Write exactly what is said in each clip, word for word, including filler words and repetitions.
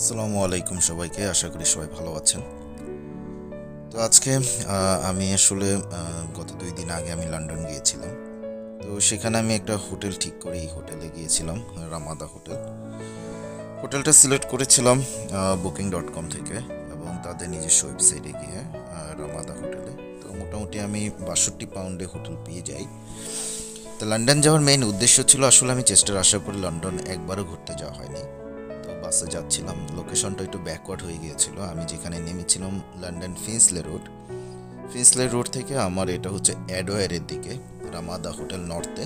আসসালামু আলাইকুম সবাইকে, আশা করি সবাই ভালো আছেন। তো আজকে আমি আসলে গত দুই দিন আগে আমি লন্ডন গিয়েছিলাম। তো সেখানে আমি একটা হোটেল ঠিক করে এই হোটেলে গিয়েছিলাম, রামাদা হোটেল। হোটেলটা সিলেক্ট করেছিলাম বুকিং ডট কম থেকে এবং তাদের নিজস্ব ওয়েবসাইটে গিয়ে রামাদা হোটেলে। তো মোটামুটি আমি বাষট্টি পাউন্ডে হোটেল পেয়ে যাই। তো লন্ডন যাওয়ার মেইন উদ্দেশ্য ছিল, আসলে আমি চেষ্টার আসার পরে লন্ডন একবারও ঘুরতে যাওয়া হয়নি। বাসে যাচ্ছিলাম, লোকেশনটা একটু ব্যাকওয়ার্ড হয়ে গিয়েছিল। আমি যেখানে নেমেছিলাম London Finchley road, Finchley road থেকে আমার এটা হচ্ছে অ্যাডওয়ারের দিকে, রামাদা হোটেল নর্থে।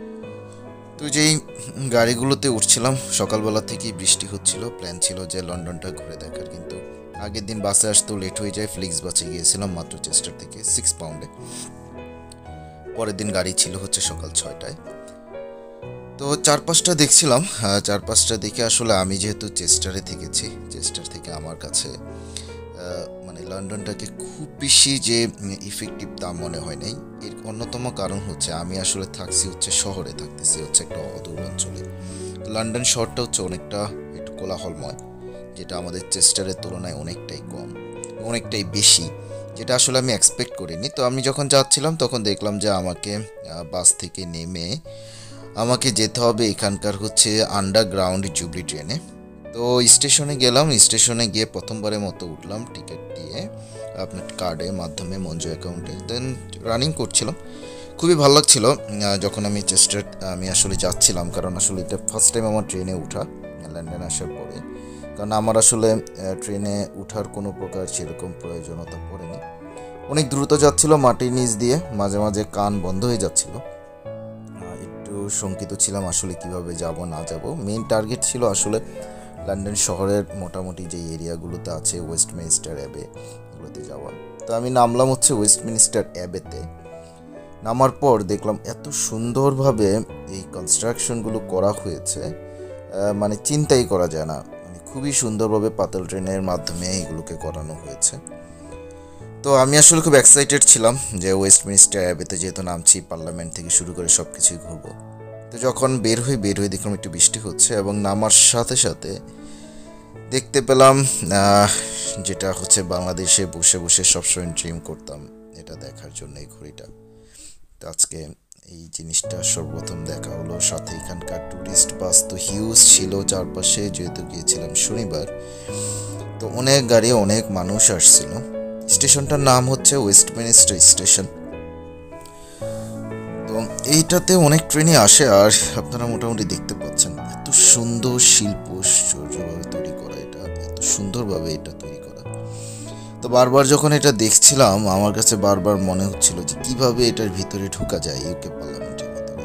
তো যেই গাড়িগুলোতে উঠছিলাম, সকালবেলা থেকেই বৃষ্টি হচ্ছিল। প্ল্যান ছিল যে লন্ডনটা ঘুরে দেখার, কিন্তু আগের দিন বাসে আসতেও লেট হয়ে যায়। ফ্লিক্স বাসে গিয়েছিলাম মাত্র চেস্টার থেকে সিক্স পাউন্ডে। পরের দিন গাড়ি ছিল হচ্ছে সকাল ছয়টায়। তো চারপাশটা দেখছিলাম, চারপাশটা দেখে আসলে আমি যেহেতু চেস্টারে থেকেছি, চেস্টার থেকে আমার কাছে মানে লন্ডনটাকে খুব বেশি যে ইফেক্টিভ তা মনে হয় নাই। এর অন্যতম কারণ হচ্ছে আমি আসলে থাকছি হচ্ছে শহরে, থাকতেছি হচ্ছে একটা অদূর অঞ্চলে। লন্ডন শহরটা হচ্ছে অনেকটা একটু কোলাহলময়, যেটা আমাদের চেস্টারের তুলনায় অনেকটাই কম, অনেকটাই বেশি, যেটা আসলে আমি এক্সপেক্ট করিনি। তো আমি যখন যাচ্ছিলাম তখন দেখলাম যে আমাকে বাস থেকে নেমে আমাকে যেতে হবে এখানকার হচ্ছে আন্ডারগ্রাউন্ড জুবলি ট্রেনে। তো স্টেশনে গেলাম, স্টেশনে গিয়ে প্রথমবারের মতো উঠলাম টিকিট দিয়ে আপনার কার্ডের মাধ্যমে মঞ্জু অ্যাকাউন্টে, দেন রানিং করছিলাম। খুবই ভালো লাগছিল যখন আমি চেষ্টা আমি আসলে যাচ্ছিলাম, কারণ আসলে এটা ফার্স্ট টাইম আমার ট্রেনে উঠা লন্ডন আসার পরে। কারণ আমার আসলে ট্রেনে উঠার কোনো প্রকার সেরকম প্রয়োজনীয়তা পড়েনি। অনেক দ্রুত যাচ্ছিল মাটির নিচ দিয়ে, মাঝে মাঝে কান বন্ধ হয়ে যাচ্ছিল। শঙ্কিত ছিলাম আসলে কিভাবে যাব না যাব। মেইন টার্গেট ছিল আসলে লন্ডন শহরের মোটামুটি যে এরিয়াগুলোতে আছে, ওয়েস্টমিনিস্টার অ্যাবে, এগুলোতে যাওয়া। তো আমি নামলাম হচ্ছে ওয়েস্টমিনিস্টার অ্যাবেতে। নামার পর দেখলাম এত সুন্দরভাবে এই কনস্ট্রাকশনগুলো করা হয়েছে, মানে চিন্তাই করা যায় না। মানে খুবই সুন্দরভাবে পাতাল ট্রেনের মাধ্যমে এগুলোকে করানো হয়েছে। তো আমি আসলে খুব এক্সাইটেড ছিলাম যে ওয়েস্টমিনিস্টার অ্যাবেতে যেহেতু নামছি, পার্লামেন্ট থেকে শুরু করে সব কিছুই ঘুরবো। তো যখন বের হয়ে বের হয়ে দেখলাম একটু বৃষ্টি হচ্ছে, এবং নামার সাথে সাথে দেখতে পেলাম যেটা হচ্ছে বাংলাদেশে বসে বসে সবসময় ড্রিম করতাম এটা দেখার জন্য, এই ঘড়িটা। তো আজকে এই জিনিসটা সর্বপ্রথম দেখা হলো। সাথে এখানকার টুরিস্ট বাস তো হিউজ ছিল চারপাশে, যেহেতু গিয়েছিলাম শনিবার, তো অনেক গাড়ি অনেক মানুষ আসছিল। স্টেশনটার নাম হচ্ছে ওয়েস্টমিনিস্টার স্টেশন। তো এইটাতে অনেক ট্রেনই আসে, আর আপনারা মোটামুটি দেখতে পাচ্ছেন এত সুন্দর শিল্পভাবে তৈরি করা, এটা এত সুন্দরভাবে এটা তৈরি করা। তো বারবার যখন এটা দেখছিলাম আমার কাছে বারবার মনে হচ্ছিল যে কিভাবে এটার ভিতরে ঢোকা যায়, ইউকে পার্লামেন্টের ভিতরে।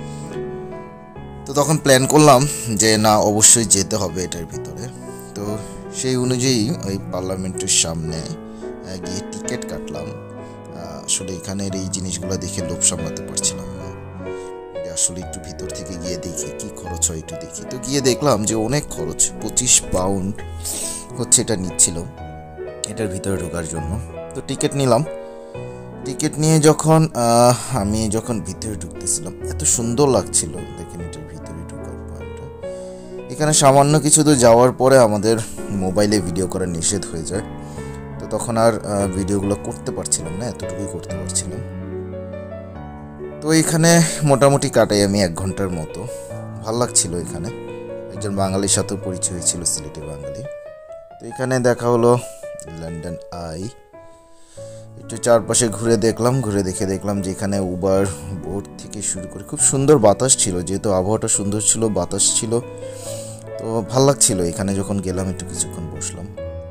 তো তখন প্ল্যান করলাম যে না, অবশ্যই যেতে হবে এটার ভিতরে। তো সেই অনুযায়ী ওই পার্লামেন্টের সামনে গিয়ে টিকিট কাটলাম। আসলে এখানের এই জিনিসগুলো দেখে লোভ সামলাতে পারছিলাম না, আসলে একটু ভিতর থেকে গিয়ে দেখি কি খরচ হয়, একটু দেখি। তো গিয়ে দেখলাম যে অনেক খরচ, পঁচিশ পাউন্ড হচ্ছে এটা নিচ্ছিল এটার ভিতরে ঢোকার জন্য। তো টিকিট নিলাম। টিকিট নিয়ে যখন আমি যখন ভিতরে ঢুকতেছিলাম এত সুন্দর লাগছিল, দেখেন এটার ভিতরে ঢোকার পয়েন্টটা। এখানে সামান্য কিছু তো যাওয়ার পরে আমাদের মোবাইলে ভিডিও করা নিষেধ হয়ে যায়। তো তখন আর ভিডিওগুলো করতে পারছিলাম না, এতটুকুই করতে পারছিলাম। তো এখানে মোটামুটি কাটাই আমি এক ঘন্টার মতো। ভাল লাগছিল এখানে, একজন বাঙালির সাথেও পরিচয় হয়েছিল, সিলেটি বাঙালি। তো এখানে দেখা হলো লন্ডন আই। একটু চারপাশে ঘুরে দেখলাম, ঘুরে দেখে দেখলাম যে এখানে উবার বোট থেকে শুরু করে খুব সুন্দর বাতাস ছিল, যেহেতু আবহাওয়াটা সুন্দর ছিল, বাতাস ছিল, তো ভাল লাগছিল। এখানে যখন গেলাম একটু কিছুক্ষণ বসলাম।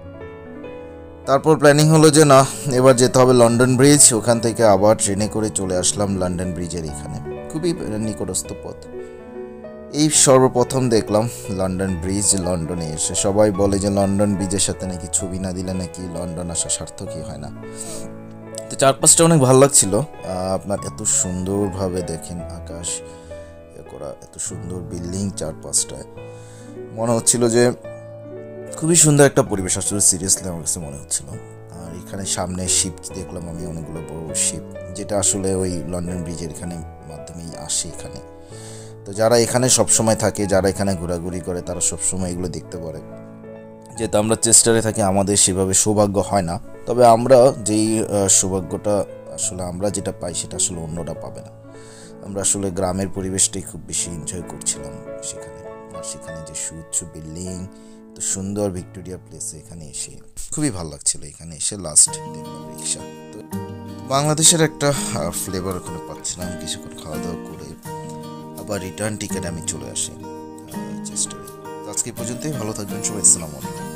তারপর প্ল্যানিং হলো যে না, এবার যেতে হবে লন্ডন ব্রিজ। ওখান থেকে আবার ট্রেনে করে চলে আসলাম লন্ডন ব্রিজের এখানে, খুবই নিকটস্থ পথ। এই সর্বপ্রথম দেখলাম লন্ডন ব্রিজ লন্ডনে এসে। সবাই বলে যে লন্ডন ব্রিজের সাথে নাকি ছবি না দিলে নাকি লন্ডন আসা সার্থকই হয় না। তো চারপাশটা অনেক ভালো লাগছিল। আপনার এত সুন্দরভাবে দেখেন আকাশ করা, এত সুন্দর বিল্ডিং চারপাশটায়, মনে হচ্ছিল যে খুবই সুন্দর একটা পরিবেশ। আসলে সিরিয়াসলি আমার কাছে মনে হচ্ছিল। আর এখানে সামনে শিপ দেখলাম আমি, অনেকগুলো বড় শিপ, যেটা আসলে ওই লন্ডন ব্রিজের এখানে মাধ্যমেই আসে এখানে। তো যারা এখানে সব সময় থাকে, যারা এখানে ঘোরাঘুরি করে, তারা সব সময় এগুলো দেখতে পারে। যেহেতু আমরা চেষ্টারে থাকি, আমাদের সেভাবে সৌভাগ্য হয় না। তবে আমরা যেই সৌভাগ্যটা আসলে আমরা যেটা পাই সেটা আসলে অন্যরা পাবে না। আমরা আসলে গ্রামের পরিবেশটাই খুব বেশি এনজয় করছিলাম সেখানে। আর সেখানে যে সুউচ্চ বিল্ডিং, তো সুন্দর ভিক্টোরিয়া প্লেসে এখানে এসে খুবই ভালো লাগছিল। এখানে এসে লাস্ট দেখলাম রিক্সা। তো বাংলাদেশের একটা ফ্লেভার ওখানে পাচ্ছিলাম। কিছুক্ষণ খাওয়া দাওয়া করে আবার রিটার্ন টিকেট আমি চলে আসি চেষ্টা। আজকে পর্যন্তই, ভালো থাকবেন সবাই, আসসালামু আলাইকুম।